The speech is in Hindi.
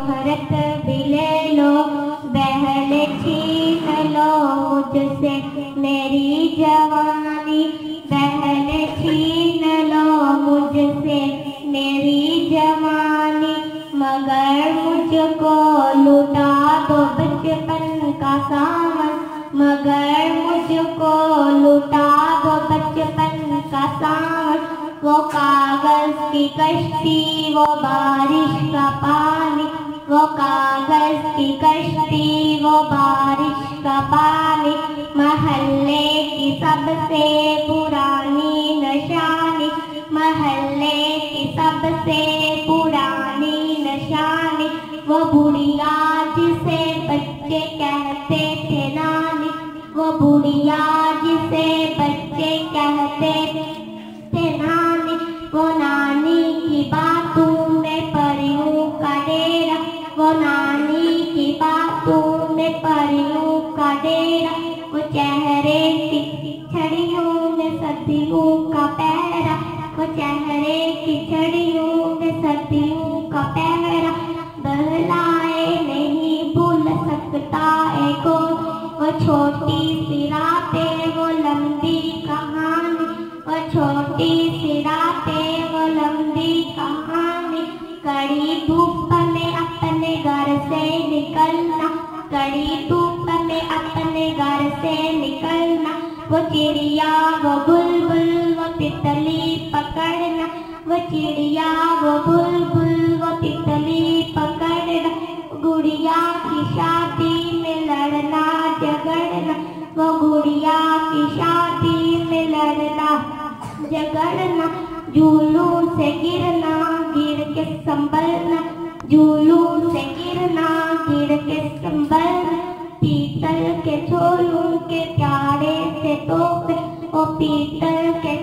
शोहरत भी ले लो, पहले छीन लो मुझसे मेरी जवानी, पहले छीन लो मुझसे मेरी जवानी। मगर मुझको लुटा दो बचपन का सावन, मगर मुझको लुटा दो बचपन का सावन। वो कागज की कश्ती, वो बारिश का पानी, वो कागज की कश्ती, वो बारिश का पानी। महल्ले की सबसे पुरानी निशानी, महल्ले की सबसे पुरानी निशानी। वो बुढ़िया जिसे बच्चे कहते थे नानी, वो बुढ़िया जिसे बच्चे कहते थे नानी। वो नानी की बातों में परियों का डेरा, वो नानी की बातों में परियों का डेरा। वो चेहरे की छड़ियों में सदियों का पहरा, वो चेहरे की छड़ियों में सदियों का पहरा। बहलाए नहीं भूल सकता एको, वो छोटी सी रातें वो लंबी कहानी, वो छोटी सी रातें वो लंबी कहानी। कड़ी धूप में अपने घर से निकलना, कड़ी धूप में अपने घर से निकलना। वो चिड़िया वो बुलबुल वो तितली पकड़ना, वो चिड़िया वो बुलबुल वो तितली पकड़ना। गुड़िया की शादी में लड़ना झगड़ना, वो गुड़िया की शादी में लड़ना झगड़ना। झूलों से गिरना गिर के संभलना, झूलों से गिरना गिर के संभलना। पीतल के झोलों के प्यारे से तोहफे, ओ पीतल के